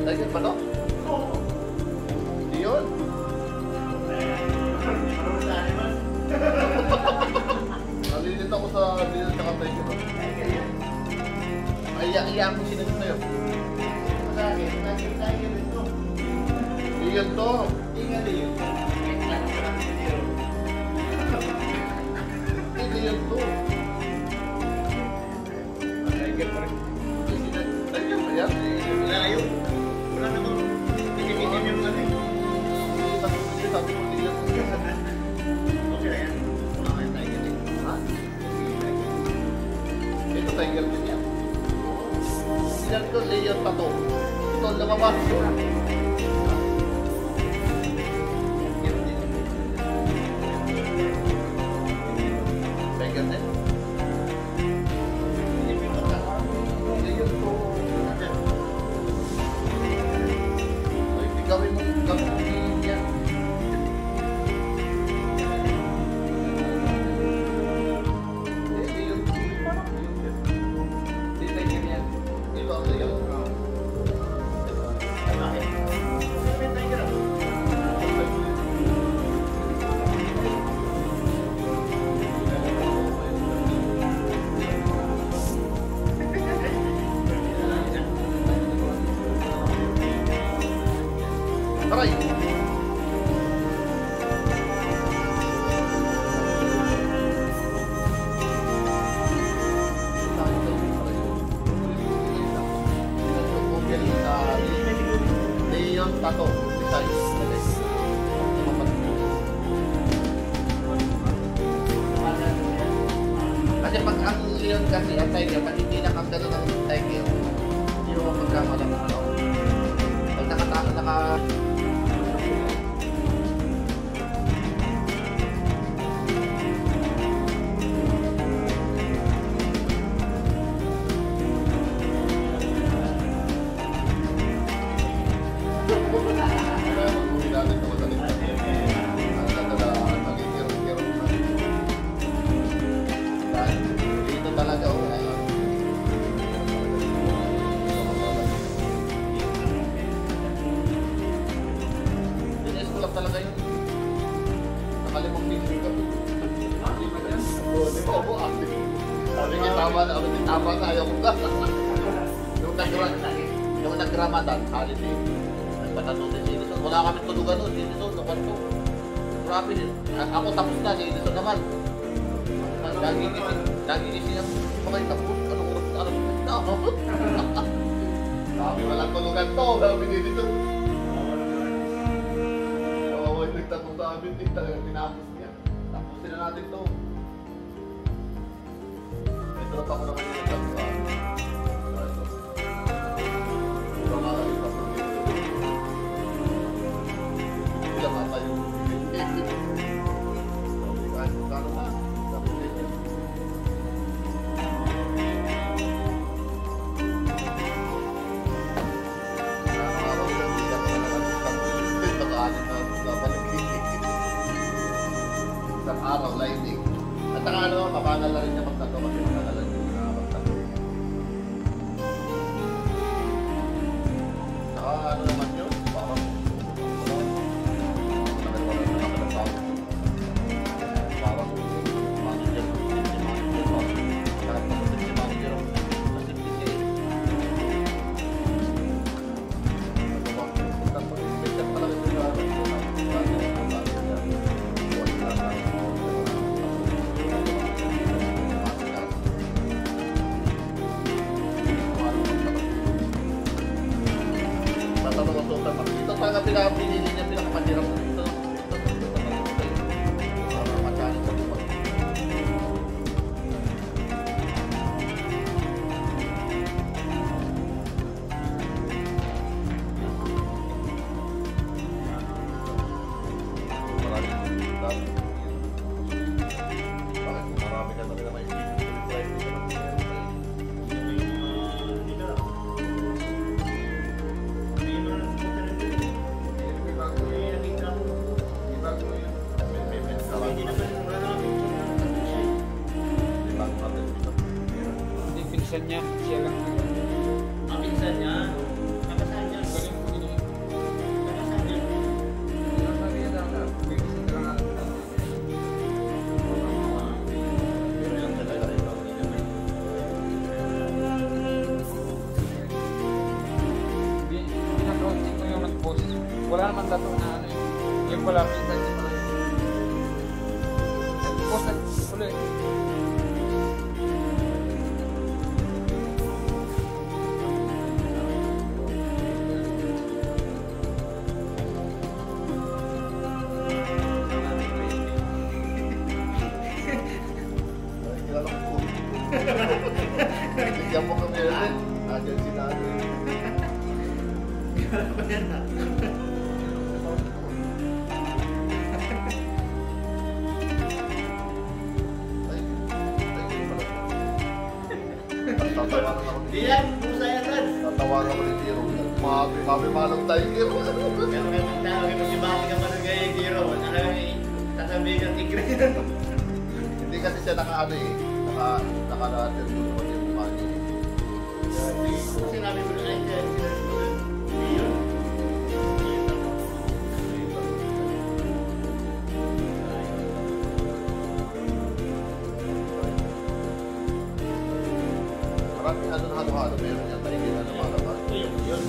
Tiger ba to? Oo. Hindi yun. Nalilit ako sa Leon tsaka Tiger. Iya ko sinagot na yun. Sa akin, Tiger ito. Leon to. Hindi nga Leon. Hindi Leon to. Tiger pa rin. Tiger ba yan? Layo. Wala naman. Pinipitin yung ano eh. Sabi ko Leon. Okay na yan. Wala kayo Tiger eh. Ha? Ito Tiger din yan. Sinan ko Leon pa to. Ito ang lumabas yun. Tiger din. Leon to. Ay, gawin mo yan. Leon to. Hindi Tiger yan. Ito ang Leon. Bakit? May Tiger ako. Aray! Leon Tato. Kasi pag ang Leon kasi ang Tiger, pag hindi nakagano ng Tiger, hindi mo magkamala ng ano. Pag naka dito talaga dinis ko lang talaga yun. Nakalimang piso ka. Di ba ako active? Sabi niya tama na ayaw ko ka. Yung nag-Ramadan, holiday, nagpatatutin si Edison. Wala kami tulugan nun, si Edison, no kwarto. Grabe din. Ako tapos na, si Edison naman. Nagigising ang mga tapos. Anong oras na? Sabi walang tulugan to, sabi ni Edison. Oo, nagtatong sa amin, tinapos niya. Tapusin na natin to. May drop ako naman yung nagtatong sa amin. Ilang mata yung kahit magkano na dapat din yan. Nakakaraw yung hindi ako naman baka-anin na babalik. Isang araw, lighting. At saka ano, mabangal na rin niya magtato kasi magtagalan yung magtato. Saka ano naman yun, parang ito talaga pinili niya pinakamandirap ito. Para makanin sa buwan. Marami ka talaga may Pinsan niya, siya lang. Ang pinsan niya, nakasaan niya. Wala naman tato na ano yun. Yung pala, pinsan niya pala. Post na ulit. Kilala ko. Bigyan mo kami rin. Nandiyan si Nani. Kilala ko yan ah. Tatawanan ako ni Diyan, pusa yan Ran. Tatawanan ako ni Tiro. Mabi-malang tiger. Kaya tawagin mo si Baki ka pa ng gaya Giro. Sasabihin kang tigre yan. Hindi kasi siya naka-ano eh. Naka-later doon naman yung mukha niya. Kaya hindi ko. Sinabi mo na ay siya. Iyon. Maraming ano na halo-halo. Meron niya tiger na lumalabas. Iyon. Iyon.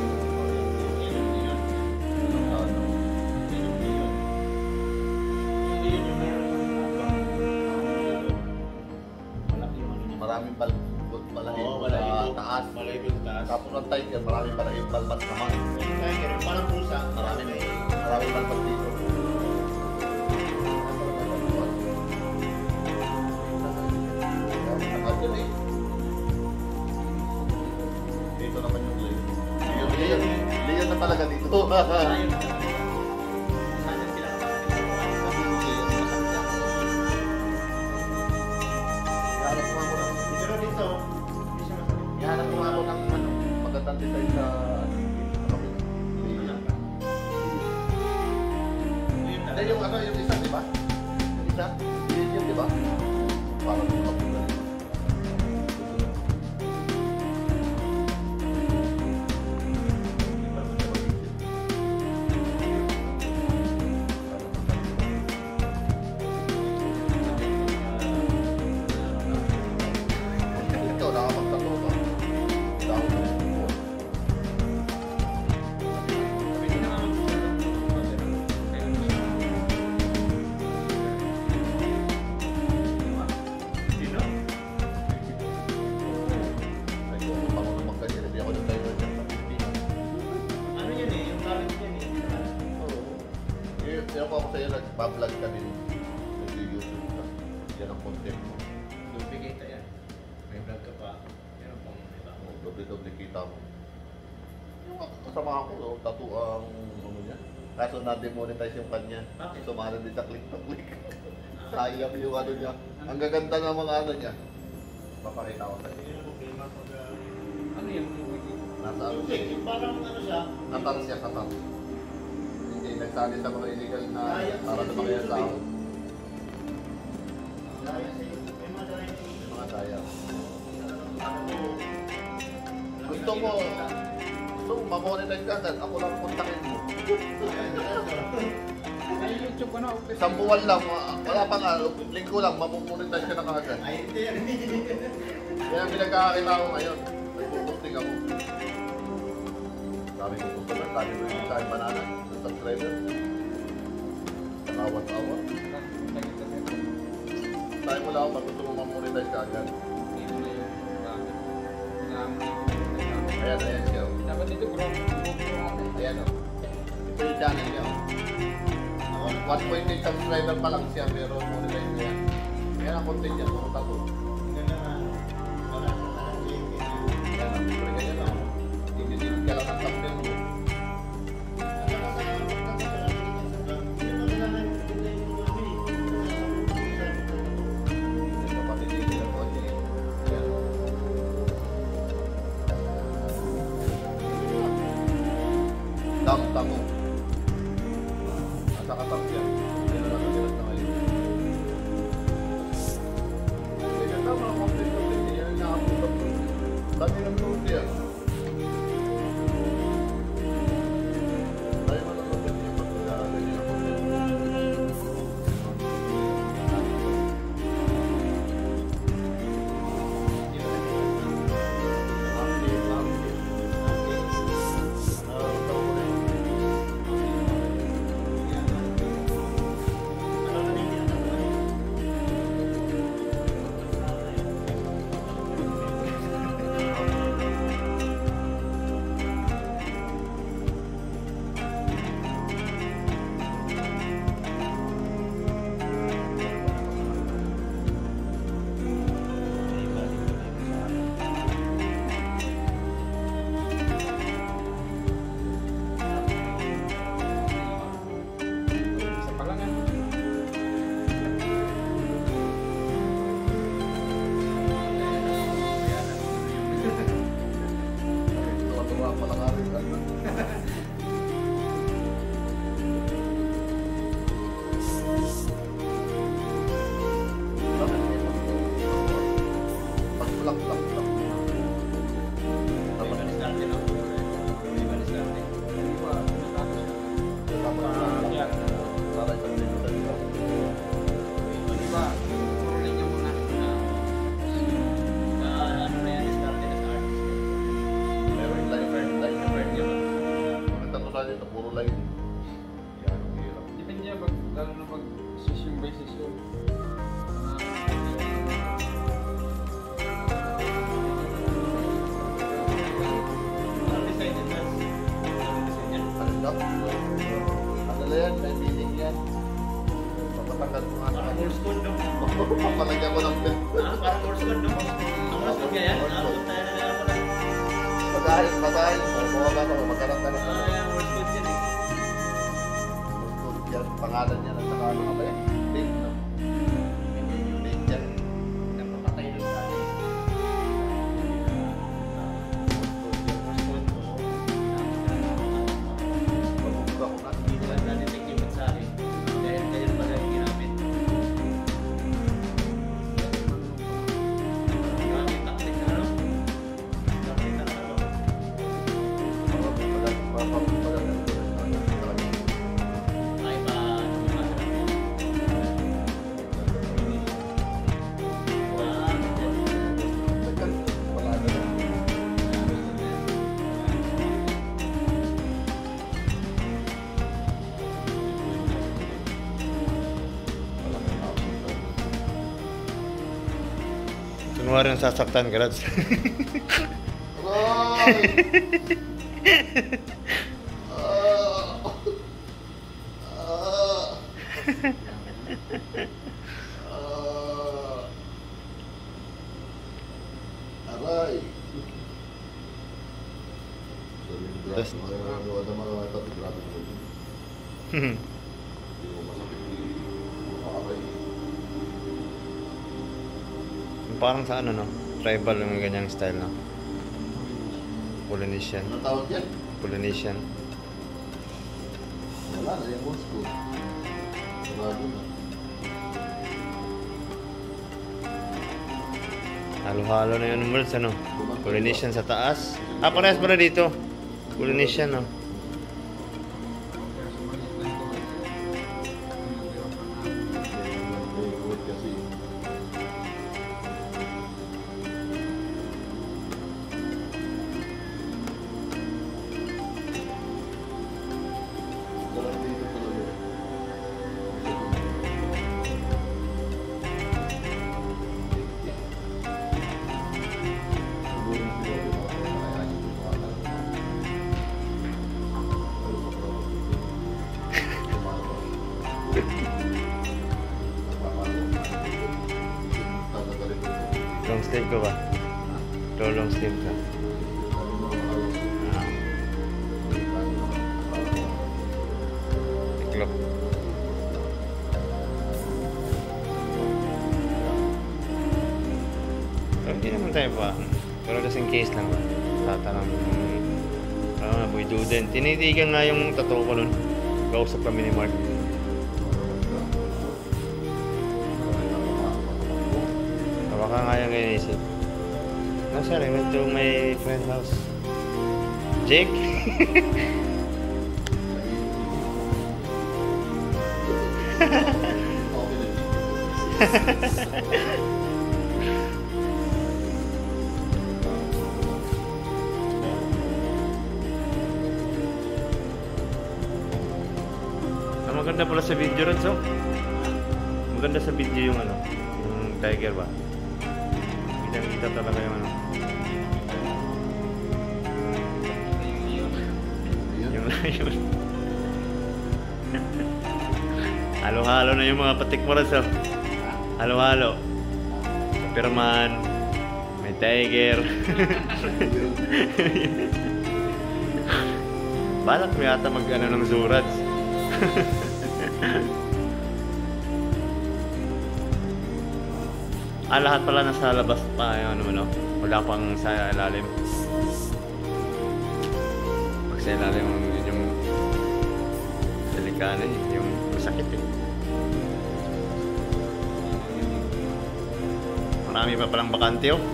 Maraming balbot pala Oo, sa malay taas. Malay yung taas. Tapos ng tiger, maraming pala yung balbas naman. Tiger, parang pusa. Maraming balbas dito. Nakadyan eh. Dito naman yung Leon. Leon na talaga dito. Ayun. Sana sila Ihanap mo ako ng pero dito, hindi siya masakit. Ihanap mo ako ng ano, magandang design sa Hindi yung ano, yung isa, di ba? Yung isa, yun, di ba? Parang yung kapulan. Ikaw, nakapagtato ka. Dahon mo. Ay, kung ako naman ganyan, hindi ako nag-timer dyan sa Pilipinas. Ano yan eh, yung parang yan eh. Oo. Kaya ako sa'yo, nag-vlog ka din. Nag-YouTube ka. Yan ang content mo. Duplicate yan. May vlog ka pa. Meron pang iba. Oo, doble-doble kita mo. Yung kasama ko, no, tattoo ang ano niya. Kaso na-demonetize yung kanya. Bakit? Sumali din sa click-to-click. Sayang yung ano niya. Ang gaganda ng mga ano niya. Papakita ko sa'yo. Hindi na problema pag... Ano yun? Nasa ano Hindi, siya. yung parang ano siya. Katar siya, katar. Hindi nagsali sa mga illegal na para sa mga sahod. Daya sa YouTube. May mga daya sa YouTube. Mga sayang. Ako, Gusto mo ma-monetize ka agad, ako lang kontakin mo. May YouTube ka na. Okay. Isang buwan lang, wala pa nga, linggo lang, mamumonetize ka na kaagad. ay hindi yan. Kaya pinagkakakita ko ngayon, nagpupunting ako. Sabi ko gusto na, sabi ko yung sa akin banana, sa subscriber. Nakawat-awa. Sabi mo lang ako, pag gusto mo mamonetize ka agad. Ayan, ayan siya. Dapat dito bro. Ayan o. Ito yung channel niya o. 1.8 subscriber pa lang siya, pero monetize niya. Ayan ang content niya, mga tato. Ganda na. Wala sa parang game. Ayan ang pure ganyan lang. Hindi ka lang ang thumbnail mo. Yung kapatid dito yung kotse. Ayan. Tamo. Nasa katap yan. Ayan lang ang silas na ngayon. Ganyan lang mga content. Yan ang nakapulap. Dami ng load yan. Tayo mo lang content yung pagkakaganyan yung content. pala yun. Yan ang hirap. Depende yan, lalo na pag session by session. Parang design yan, mas. Parang design yan. Ano na? Ano na yan? May meaning yan. Papatanggal ko nga sa Parang kanya. Morse code, no? Papalagyan ko ng pen. Ah, parang Morse code, no? Ang Morse code nga yan? Ah, punta na lang ako na. Patahin, patahin. Bumaga ka, magkarap ka na. Ah, yan, Morse code yan eh. Yan, pangalan niya at saka ano ka ba yan? Date, no? Date yan. Napapatay doon sa akin. Morse code, oo. Pagbubuga ko na. Hindi nila na-detect yung mensahe. Dahil ganyan pala yung ginamit. Ginamit taktik na ano? Ginamit na ano? Ay ba, Kunwari yung sasaktan ka, Rads. Aray. Tas- Ada mga tapi grabe ko. Hindi mo masakit. Aray. Parang sa ano, no? Tribal yung ganyang style, no? Polynesian. Ano tawag yan? Polynesian. Wala na yung old school. Sarado na. Halo-halo na yun, Merds, ano? Polynesian sa taas. Ah, parehas pala dito. Polynesian, no? Kasi Long sleeve ko ba? Ito, long sleeve ka. Ah, tiklop. Pero hindi naman tayo pa. Pero just in case lang ba? Tatanong parang na boy duden. Tinitigan nga yung tattoo ko nun. Kausap kami ni Mark. Baka nga yung inisip. No sir, I went to my friend's house. Jake? Ah, maganda pala sa video rin, so. Maganda sa video yung ano, yung tiger ba? Kita talaga yung ano. Yung lion. Halo-halo na yung mga patikmoras, oh. Halo-halo. Superman. May tiger. Balak mo yata mag-ano ng Zurads. Lahat pala nasa labas pa yung ano, no? Wala pang sa ilalim. Pag sa ilalim yung delikado eh, yung masakit eh. Marami pa palang bakante, oh.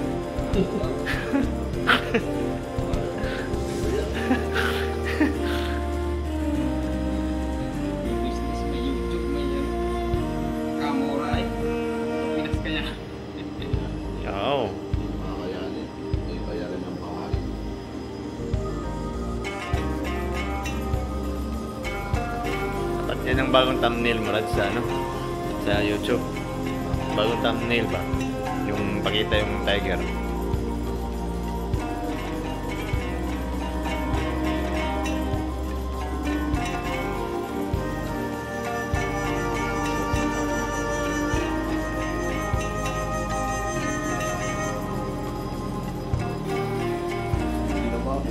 May business, may YouTube, may Kamuray. Pinas kanya. Oo. makakayanin. May bayarin ng bahay. Yan ang bagong thumbnail mo, Rad, sa ano? Sa YouTube. Bagong thumbnail ba? Yung pakita yung tiger. Hindi na ba?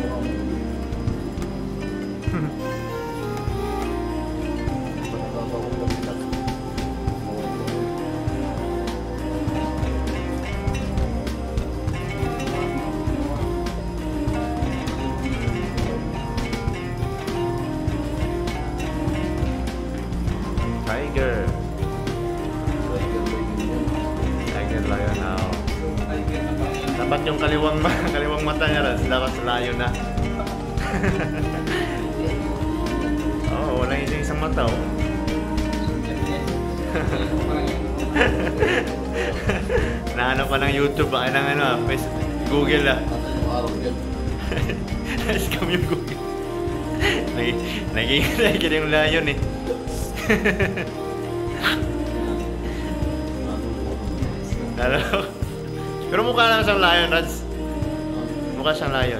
Tiger. Tiger lion now. Dapat yung kaliwang mata niya, Rad. Dapat layo na. Oh, wala isang mata, oh. Naano pa ng YouTube, baka ng ano, Google ah. Scam yung Google. Naging yung lion eh. Ano? Pero mukha lang siyang lion, Rads. Mukha siyang lion.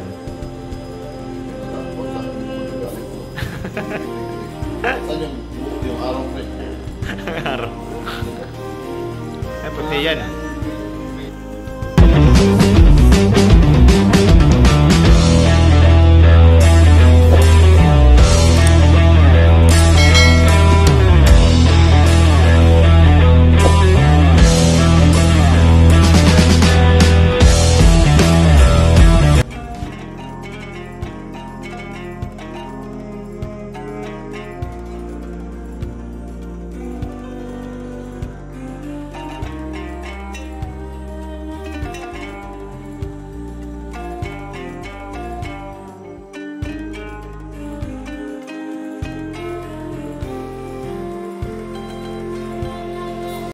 Saan yung araw, pre? Araw. Ay, puti yan.